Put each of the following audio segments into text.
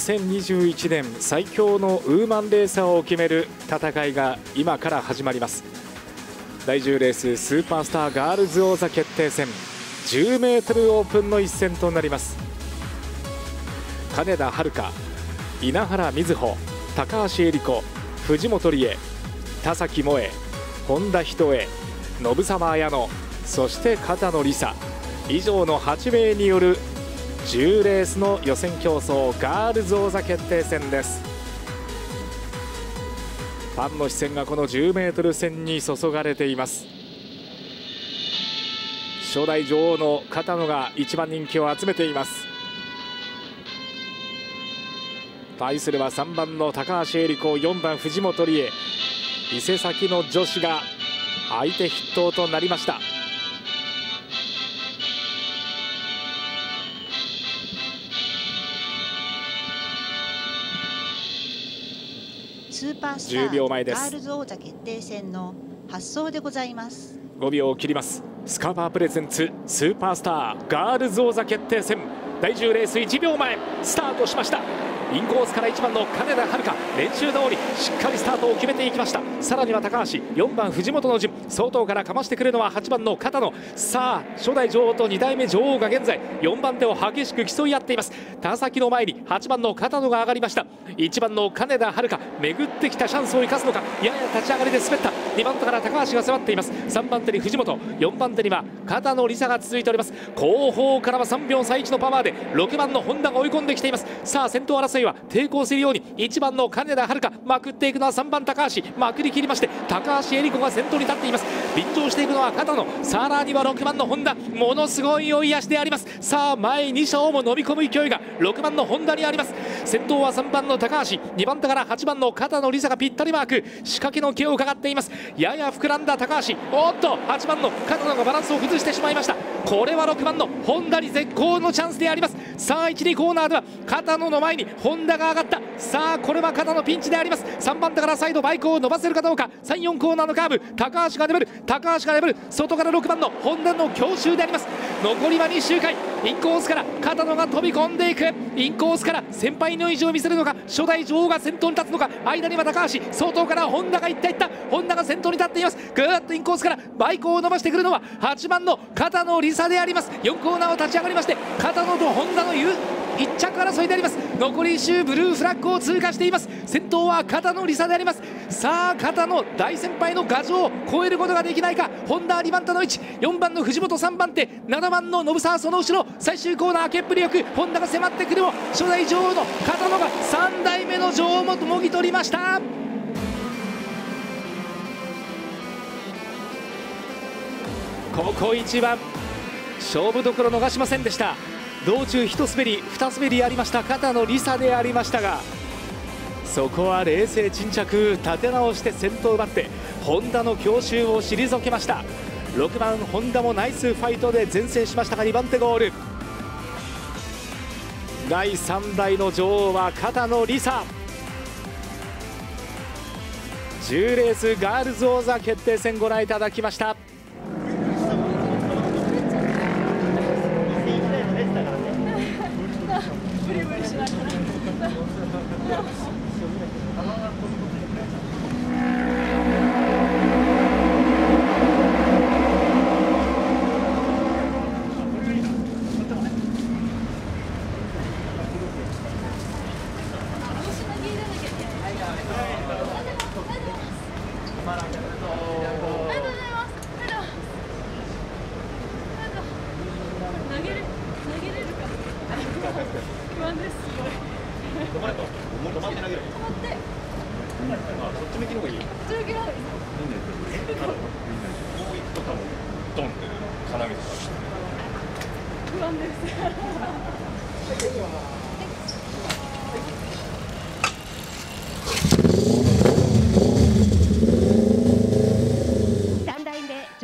2021年最強のウーマンレーサーを決める戦いが今から始まります。第10レーススーパースターガールズ王座決定戦、10メートルオープンの一戦となります。金田遥香、稲原瑞穂、高橋恵理子、藤本理恵、田崎萌、本田仁恵、信沢綾乃、そして片野梨沙、以上の8名による10レースの予選競争ガールズ王座決定戦です。ファンの視線がこの10メートル戦に注がれています。初代女王の片野が一番人気を集めています。対するは3番の高橋恵理子、4番藤本理恵、伊勢崎の女子が相手筆頭となりました。 スーパースター 10秒前です。 ガールズ王座決定戦の発走でございます。 5秒を切ります。スカパープレゼンツスーパースターガールズ王座決定戦第10レース1秒前スタートしました。インコースから1番の金田遥香、練習通りしっかりスタートを決めていきました。さらには高橋、4番藤本の順、相当からかましてくるのは8番の片野。さあ初代女王と2代目女王が現在4番手を激しく競い合っています。田崎の前に8番の片野が上がりました。1番の金田遥香、巡ってきたチャンスを生かすのか、やや立ち上がりで滑った。2番手から高橋が迫っています。3番手に藤本、4番手には片野梨沙が続いております。後方からは3秒差1のパワーで6番の本田が追い込んできています。さあ先頭争いは抵抗するように1番の金田遥香、まくっていくのは3番高橋、まくり切りまして高橋恵理子が先頭に立っています。便乗していくのは片野、さらには6番の本田、ものすごい追い足であります。さあ前2車をも飲み込む勢いが6番の本田にあります。先頭は3番の高橋、2番手から8番の片野梨沙がぴったりマーク、仕掛けの毛を伺っています。やや膨らんだ高橋、おっと8番の片野がバランスを崩してしまいました。これは6番の本田に絶好のチャンスであります。さあ1、2コーナーでは片野の前に本田が上がった。さあこれは片野ピンチであります。3番手から再度バイクを伸ばせるかどうか。3、4コーナーのカーブ、高橋が粘る、高橋が粘る、外から6番の本田の強襲であります。残りは2周回、インコースから片野が飛び込んでいく。インコースから先輩の意地を見せるのか、初代女王が先頭に立つのか。間には高橋、外から本田がいった、本田が先頭に立っています。ぐーっとインコースからバイクを伸ばしてくるのは8番の片野梨沙であります。4コーナーを立ち上がりまして片野と本田の1着争いであります。残り1周ブルーフラッグを通過しています。先頭は片野梨沙であります。さあ片野大先輩の牙城を超えることができないか。本田2番手の位置、4番の藤本3番手、7番の信沢その後ろ。最終コーナー明けっぷりよく本田が迫ってくるも初代女王の片野が3代目の女王ももぎ取りました。ここ一番勝負どころ逃しませんでした。道中一滑り二滑りありました片野梨沙でありましたが、そこは冷静沈着、立て直して先頭を奪って本田の強襲を退けました。6番本田もナイスファイトで前制しましたが2番手ゴール。第3代の女王は片野梨沙。10レースガールズ王座決定戦ご覧いただきました。 不安です。止まれと。もう止まって投げる。止まって。そっち向きの方がいいよ。こっち向きの方がいい。こう行くと多分ドンって金水さん。不安です。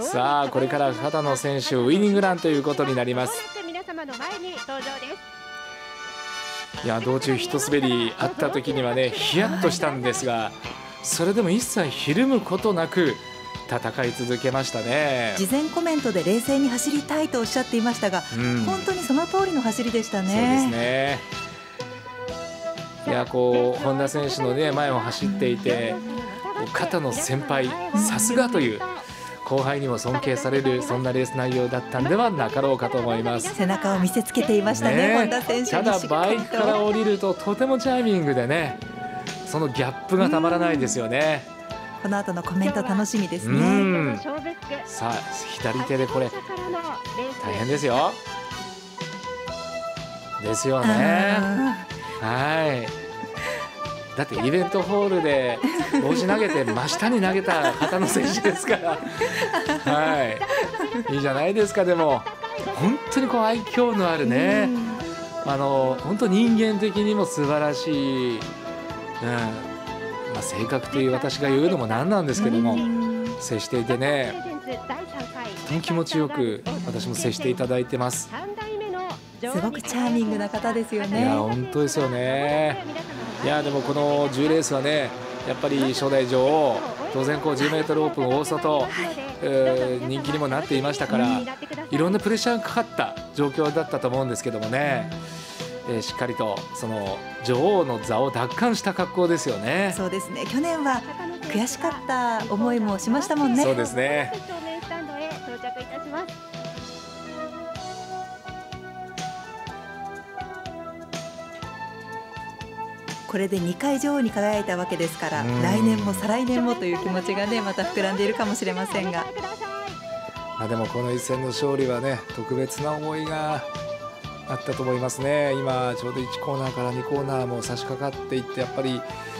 さあこれから片野選手ウイニングランということになります。 皆様の前に登場です。 いや道中一滑りあった時にはねヒヤッとしたんですが、それでも一切ひるむことなく戦い続けましたね。 事前コメントで冷静に走りたいとおっしゃっていましたが、本当にその通りの走りでしたね。 そうですね。 いやこう本田選手の、ね、前を走っていて肩の先輩さすがという後輩にも尊敬されるそんなレース内容だったんではなかろうかと思います。 背中を見せつけていましたね、本田選手ただにしっかりバイクから降りるととてもチャーミングでね、そのギャップがたまらないですよね。 この後のコメント楽しみですね。 さあ左手でこれ大変ですよ。ですよね。はい。だってイベントホールで帽子投げて真下に投げた片野選手ですからはい、いいじゃないですか。でも本当にこう愛嬌のあるね、本当人間的にも素晴らしい、性格という私が言うのもなんなんですけども、接していてねとても気持ちよく私も接していただいてます。 すごくチャーミングな方ですよね。 いや本当ですよね。いやでもこの10レースはねやっぱり初代女王当然こう 10m オープン大外、人気にもなっていましたからいろんなプレッシャーがかかった状況だったと思うんですけどもね、しっかりとその女王の座を奪還した格好ですよね。 そうですね。去年は悔しかった思いもしましたもんね。 そうですね。 これで2回女王に輝いたわけですから来年も再来年もという気持ちがねまた膨らんでいるかもしれませんが、 でもこの一戦の勝利はね特別な思いがあったと思いますね。今ちょうど1コーナーから2コーナーも差し掛かっていってやっぱり、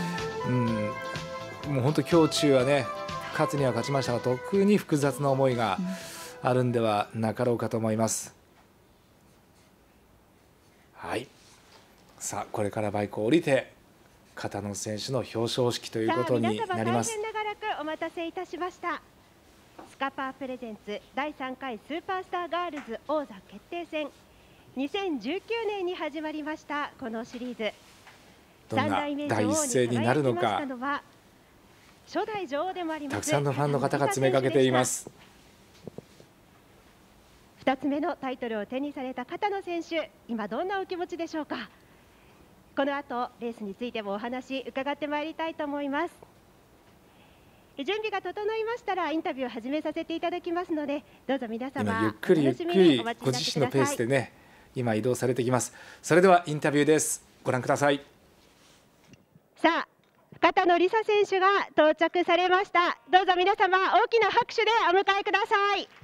もう本当胸中はね勝つには勝ちましたが特に複雑な思いがあるんではなかろうかと思います。はい、さあこれからバイクを降りて片野選手の表彰式ということになります。 大変長らくお待たせいたしました。スカパープレゼンツ第3回スーパースターガールズ王座決定戦2019年に始まりましたこのシリーズ。 どんな第一声になるのか初代女王でもありますたくさんのファンの方が詰めかけています。 2つ目のタイトルを手にされた片野選手、今どんなお気持ちでしょうか。この後レースについてもお話伺ってまいりたいと思います。準備が整いましたらインタビューを始めさせていただきますのでどうぞ皆様今ゆっくりご自身のペースでね今移動されてきます。それではインタビューです。ご覧ください。 さあ片野梨沙選手が到着されました。どうぞ皆様大きな拍手でお迎えください。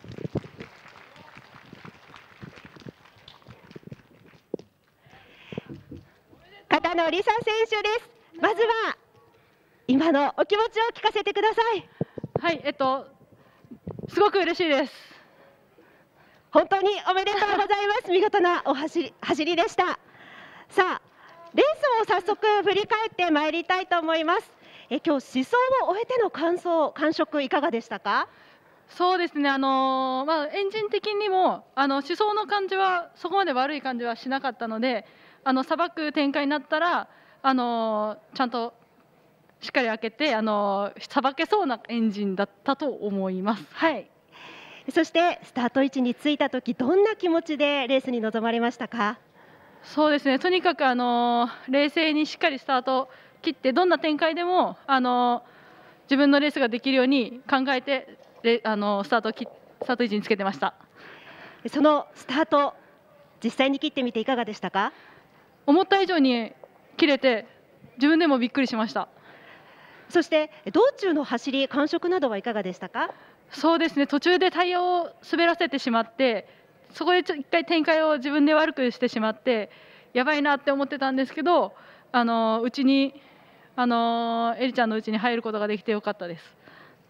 片野梨沙選手です。まずは今のお気持ちを聞かせてください。 はい、すごく嬉しいです。 本当におめでとうございます。見事な走りでした。さあレースを早速振り返ってまいりたいと思います。今日試走を終えての感触いかがでしたか。 そうですね、エンジン的にも試走の感じはそこまで悪い感じはしなかったのでさばく展開になったらちゃんとしっかり開けてさばけそうなエンジンだったと思います。 はい。そしてスタート位置に着いた時どんな気持ちでレースに臨まれましたか。 そうですね、とにかく冷静にしっかりスタートを切ってどんな展開でも自分のレースができるように考えてスタート位置につけてました。 そのスタート実際に切ってみていかがでしたか。 思った以上に切れて自分でもびっくりしました。 そして道中の走り感触などはいかがでしたか。 そうですね、途中でタイヤを滑らせてしまってそこで一回展開を自分で悪くしてしまってやばいなって思ってたんですけどうちにエリちゃんのうちに入ることができてよかったです。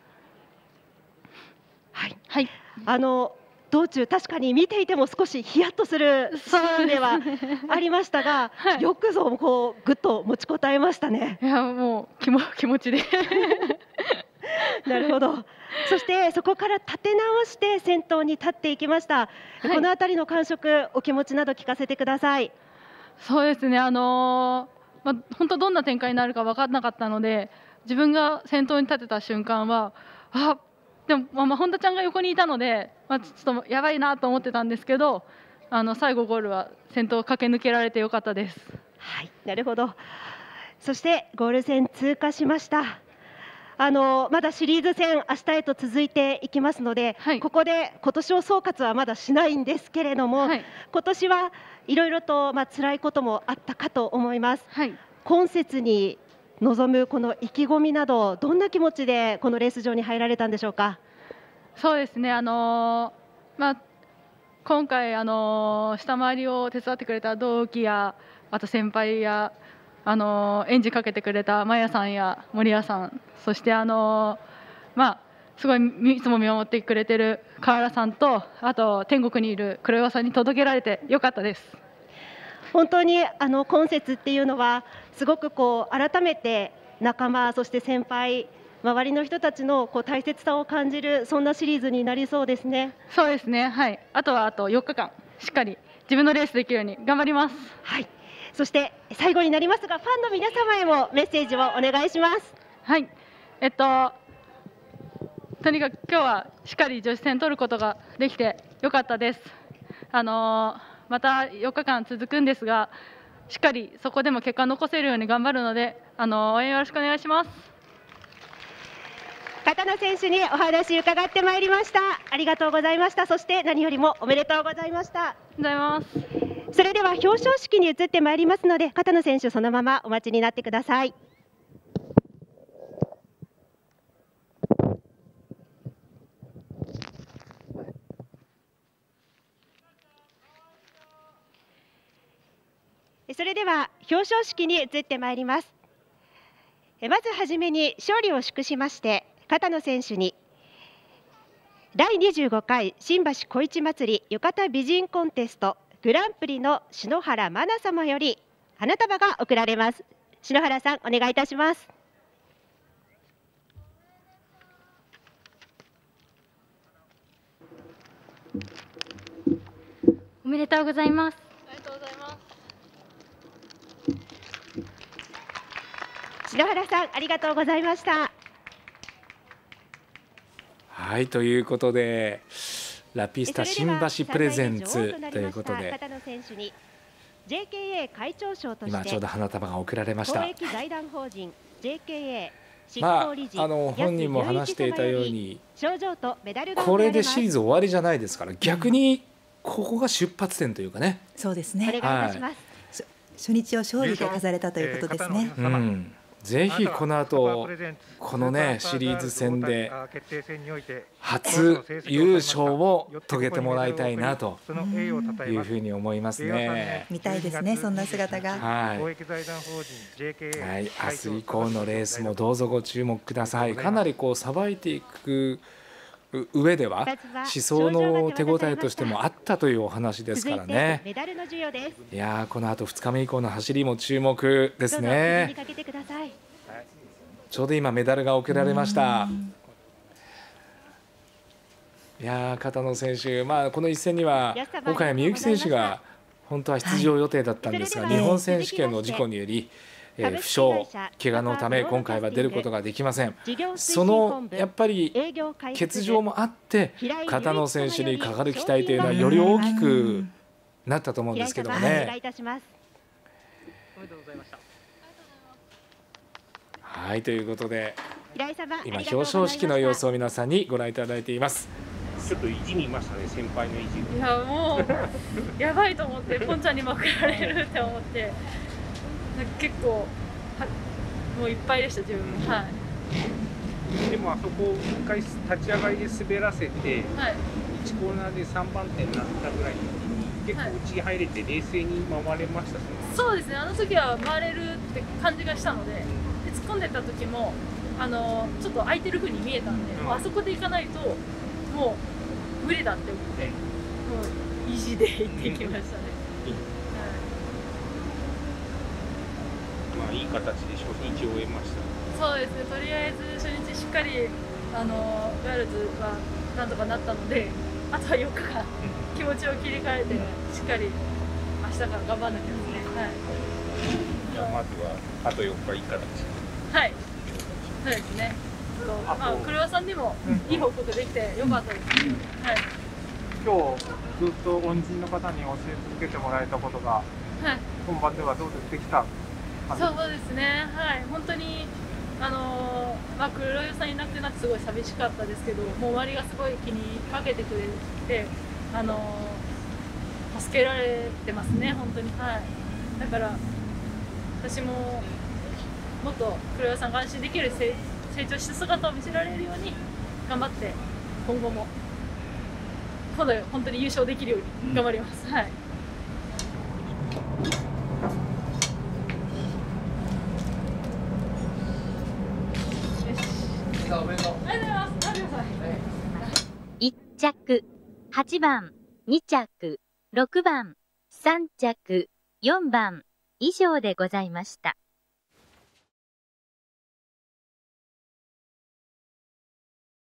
はい、はい、道中確かに見ていても少しヒヤッとするシーンではありましたが、はい、よくぞこうぐっと持ちこたえましたね。 いやもう気持ちでなるほど。そしてそこから立て直して先頭に立っていきました、はい、このあたりの感触お気持ちなど聞かせてください。 そうですね、本当どんな展開になるか分からなかったので自分が先頭に立てた瞬間はでも本田ちゃんが横にいたので、ちょっとやばいなと思ってたんですけど最後ゴールは先頭を駆け抜けられてよかったです。 はい、なるほど。 そしてゴール線通過しました。まだシリーズ戦、明日へと続いていきますので、 はい、 ここで今年を総括はまだしないんですけれども、はい、今年はいろいろと辛いこともあったかと思います。はい、今節に臨むこの意気込みなど、どんな気持ちでこのレース場に入られたんでしょうか。 そうですね、今回下回りを手伝ってくれた同期や、あと先輩やエンジンかけてくれたマヤさんや森谷さん、そしてすごいいつも見守ってくれてる河原さんと、あと天国にいる黒岩さんに届けられてよかったです。 本当に今節っていうのはすごく改めて仲間、そして先輩、周りの人たちの大切さを感じる、そんなシリーズになりそうですね。 そうですね、はい、あと4日間しっかり自分のレースできるように頑張ります。 はい、そして最後になりますが、ファンの皆様へもメッセージをお願いします。 はい、とにかく今日はしっかり女子戦取ることができてよかったです。また4日間続くんですが、しっかりそこでも結果を残せるように頑張るので、応援よろしくお願いします。 片野選手にお話伺ってまいりました。ありがとうございました。そして何よりもおめでとうございました。 ありがとうございます。 それでは表彰式に移ってまいりますので、片野選手そのままお待ちになってください。それでは表彰式に移ってまいります。まずはじめに勝利を祝しまして、片野選手に第25回新橋小市祭り浴衣美人コンテストグランプリの篠原真奈様より花束が贈られます。篠原さん、お願いいたします。 おめでとうございます。 ありがとうございます。 篠原さん、ありがとうございました。 はい、ということでラピスタ新橋プレゼンツということで、 片野選手に JKA 会長賞として今ちょうど花束が贈られました。 公益財団法人 JKA 本人も話していたように、 賞状とメダルがこれでシリーズ終わりじゃないですから、逆にここが出発点というかね。 そうですね。 お願いいたします。 初日を勝利で飾れたということですね。 ぜひこの後このねシリーズ戦で初優勝を遂げてもらいたいなというふうに思いますね。 見たいですね、そんな姿が。 はい、明日以降のレースもどうぞご注目ください。かなりさばいていく上では思想の手応えとしてもあったというお話ですからね。いやこの後2日目以降の走りも注目ですね。ちょうど今メダルが贈られました。いや片野選手、この一戦には岡谷美幸選手が本当は出場予定だったんですが、日本選手権の事故により負傷、怪我のため今回は出ることができません。そのやっぱり欠場もあって片野選手にかかる期待というのはより大きくなったと思うんですけどもね。はい、ということで今表彰式の様子を皆さんにご覧いただいています。 ちょっと意地見ましたね、先輩の意地。 いやもうやばいと思ってポンちゃんにまくられるって思って結構もういっぱいでした自分も。はい、 でもあそこ1回立ち上がりで滑らせて、 はい、 1コーナーで3番手になったぐらいの時に結構内に入れて冷静に回れました。 そうですね、あの時は回れるって感じがしたので、突っ込んでた時もちょっと空いてる風に見えたんで、あそこで行かないともう無理だって思って、もう意地で行ってきましたね。 いい形で初日を終えました。 そうですね、とりあえず初日しっかりガールズはなんとかなったので、あとは4日間気持ちを切り替えてしっかり明日から頑張らなきゃですね。はい、 じゃあまずはあと4日いい形。 はい、そうですね。黒岩さんにもいい報告できてよかったです。はい、 今日ずっと恩人の方に教え続けてもらえたことが、本番ではどうできた？ そうですね、はい、本当に黒湯さんいなくなってすごい寂しかったですけど、もう周りがすごい気にかけてくれて、助けられてますね、本当に。はい、だから私ももっと黒岩さんが安心できる成長した姿を見せられるように頑張って、今後も今度本当に優勝できるように頑張ります。はい。 おめでとう。 ありがとうございます。待ってください。 1着、8番、2着、6番、3着、4番以上でございました。